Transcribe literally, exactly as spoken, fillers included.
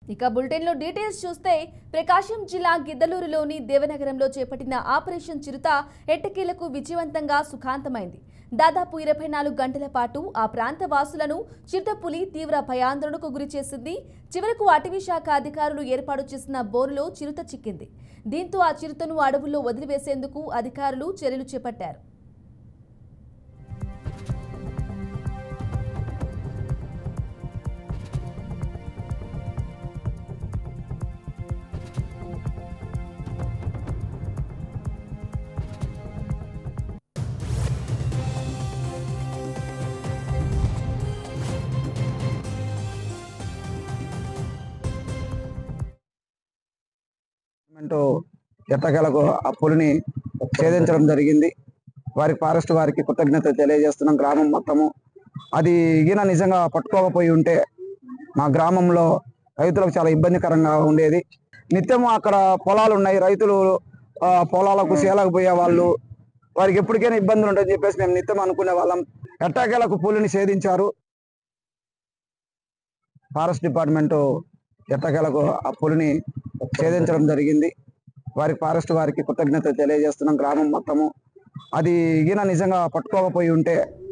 ఇక బులెటిన్లో డీటెయిల్స్ చూస్తే ప్రకాశం జిల్లా గిద్దలూరులోని దేవనగరంలో చేపట్టిన ఆపరేషన్ చిరుత ఎట్టకేలకు విజయవంతంగా సుఖాంతమైంది. దాదాపు ఇరవై నాలుగు గంటల పాటు ఆ ప్రాంత వాసులను చిరుతపులి తీవ్ర భయాందోళనకు గురి చేసింది. చివరకు అటవీ శాఖ అధికారులు ఏర్పాటు చేసిన బోనులో చిరుత చిక్కింది. దీంతో ఆ చిరుతను అడవుల్లో వదిలివేసేందుకు అధికారులు చర్యలు చేపట్టారు. ఎట్టకేలకు ఆ పులిని ఛేదించడం జరిగింది. వారికి ఫారెస్ట్ వారికి కృతజ్ఞతలు తెలియజేస్తున్నాం. గ్రామం మొత్తము అది ఈయన నిజంగా పట్టుకోకపోయి ఉంటే మా గ్రామంలో రైతులకు చాలా ఇబ్బందికరంగా ఉండేది. నిత్యము అక్కడ పొలాలు ఉన్నాయి, రైతులు పొలాలకు సేలకు పోయే వాళ్ళు, వారికి ఎప్పటికైనా ఇబ్బందులు ఉంటాయని చెప్పేసి మేము నిత్యం అనుకునే వాళ్ళం. ఎట్టకేలకు పులిని ఛేదించారు. ఫారెస్ట్ డిపార్ట్మెంట్ ఎట్టకేలకు ఆ పులిని ఛేదించడం జరిగింది. వారికి ఫారెస్ట్ వారికి కృతజ్ఞతలు తెలియజేస్తున్నాం. గ్రామం మొత్తము అది ఈయన నిజంగా పట్టుకోకపోయి ఉంటే